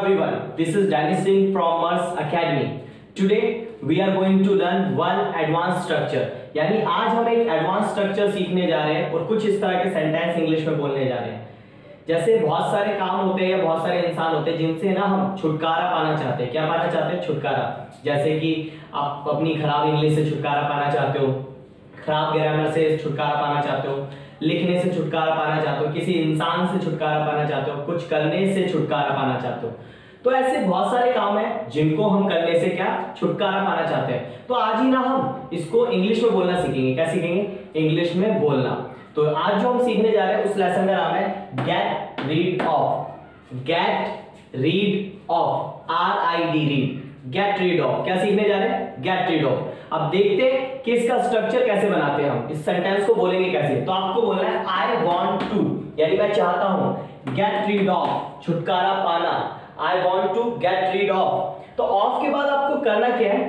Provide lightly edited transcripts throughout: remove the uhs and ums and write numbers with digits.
everyone, this is Danny Singh from Mars Academy. Today we are going to learn one advanced structure. यानी आज हम एक advance structure सीखने जा रहे हैं और कुछ इस तरह के सेंटेंस इंग्लिश में बोलने जा रहे हैं। जैसे बहुत सारे काम होते हैं या बहुत सारे इंसान होते हैं जिनसे ना हम छुटकारा पाना चाहते हैं। क्या पाना चाहते हैं? छुटकारा। जैसे कि आप अपनी खराब इंग्लिश से छुटकारा पाना चाहते हो, खराब ग्रामर से छुटकारा पाना चाहते हो, लिखने से छुटकारा पाना चाहते हो, किसी इंसान से छुटकारा पाना चाहते हो, कुछ करने से छुटकारा पाना चाहते हो। तो ऐसे बहुत सारे काम हैं जिनको हम करने से क्या छुटकारा पाना चाहते हैं। तो आज ही ना हम इसको इंग्लिश में बोलना सीखेंगे। क्या सीखेंगे? इंग्लिश में बोलना। तो आज जो हम सीखने जा रहे हैं उस लेसन का नाम है get rid of. Get rid of, RID rid, get rid of. क्या सीखने जा रहे हैं? Get rid of. अब देखते हैं कि इसका स्ट्रक्चर कैसे बनाते हैं, हम इस सेंटेंस को बोलेंगे कैसे। तो आपको बोलना है आई वॉन्ट टू, यानी मैं चाहता हूं गेट रीड ऑफ, छुटकारा पाना। I want to get rid of. तो ऑफ के बाद आपको करना क्या है?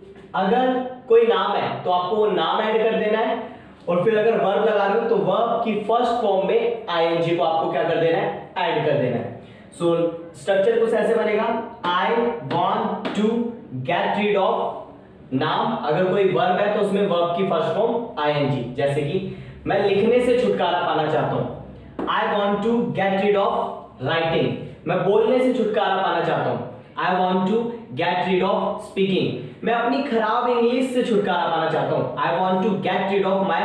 अगर कोई नाम है तो आपको वो नाम ऐड कर देना है, और फिर अगर वर्ब लगा रहे हो तो वर्ब की फर्स्ट फॉर्म में ING को आपको क्या कर देना है? ऐड कर देना है। सो स्ट्रक्चर कुछ ऐसे बनेगा, I want to get rid of नाम, अगर कोई वर्ब है तो उसमें वर्ब की फर्स्ट फॉर्म ING। जैसे कि मैं लिखने से छुटकारा पाना चाहता हूं, I want to get rid of writing. मैं बोलने से छुटकारा पाना चाहता हूं, I want to get rid of speaking. मैं अपनी खराब इंग्लिश से छुटकारा पाना चाहता हूं, I want to get rid of my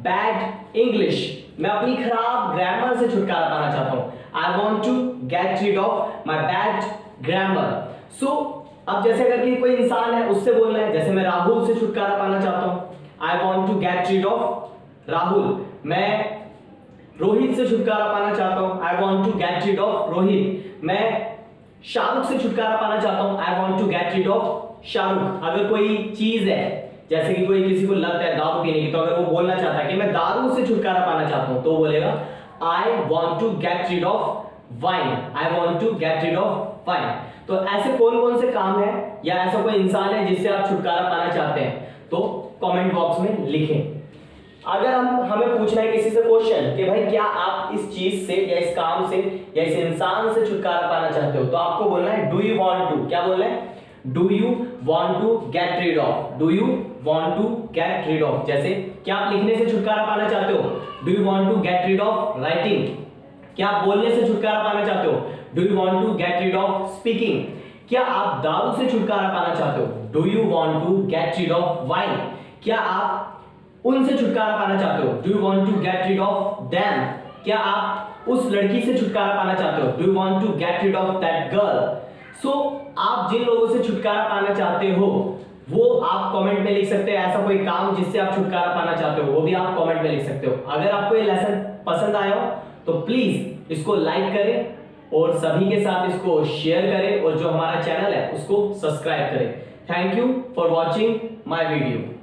bad English. मैं अपनी खराब ग्रामर से छुटकारा पाना चाहता हूं, I want to get rid of my bad grammar. So अब जैसे अगर कि कोई इंसान है उससे बोलना है, जैसे मैं राहुल से छुटकारा पाना चाहता हूं, I want to get rid of Rahul. मैं रोहित से छुटकारा पाना चाहता हूं, I want to get rid of Rohit. मैं शाहरुख से छुटकारा पाना चाहता हूं, I want to get rid of Shahrukh. अगर कोई चीज है, जैसे कि कोई किसी को लत है दारू पीने की, तो अगर वो बोलना चाहता है कि मैं दारू से छुटकारा पाना चाहता हूं, तो वो बोलेगा I want to get rid of wine, I want to get rid of wine. तो ऐसे कौन कौन से काम है या ऐसा कोई इंसान है जिससे आप छुटकारा पाना चाहते हैं, तो कमेंट बॉक्स में लिखें। अगर हमें पूछना है किसी से क्वेश्चन कि भाई क्या आप इस चीज से या इस काम से या इस इंसान से छुटकारा पाना चाहते हो, तो आपको बोलना है डू यू वांट टू। क्या बोलना है? Do you want to get rid of, do you want to get rid of. जैसे क्या आप लिखने से छुटकारा पाना चाहते हो? Do you want to get rid of writing. क्या आप बोलने से छुटकारा पाना चाहते हो? Do you want to get rid of speaking. क्या आप दारू से छुटकारा पाना चाहते हो? Do you want to get rid of wine. क्या आप उनसे छुटकारा पाना चाहते हो? Do you want to get rid of them. क्या आप उस लड़की से छुटकारा पाना चाहते हो? Do you want to get rid of that girl. So आप जिन लोगों से छुटकारा पाना चाहते हो वो आप कमेंट में लिख सकते हैं। ऐसा कोई काम जिससे आप छुटकारा पाना चाहते हो वो भी आप कमेंट में लिख सकते हो। अगर आपको ये लेसन पसंद आया हो तो प्लीज इसको लाइक करें और सभी के साथ इसको शेयर करें, और जो हमारा चैनल है उसको सब्सक्राइब करें। Thank you for watching my video.